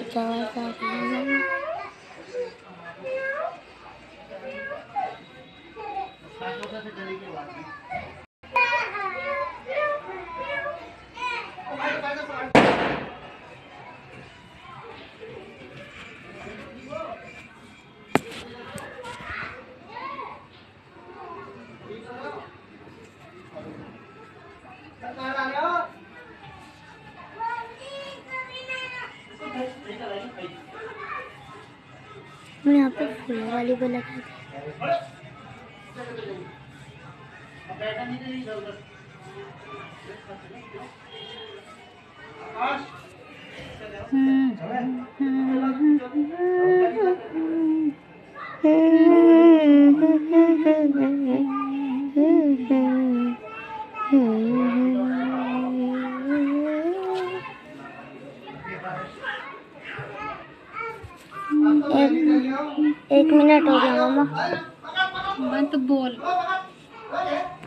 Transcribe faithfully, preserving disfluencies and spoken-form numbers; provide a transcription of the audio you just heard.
आवाज आ रही है। मैं यहाँ पे फूल वाली भी लगा दी। एक, एक मिनट हो गया मामा। मत बोल।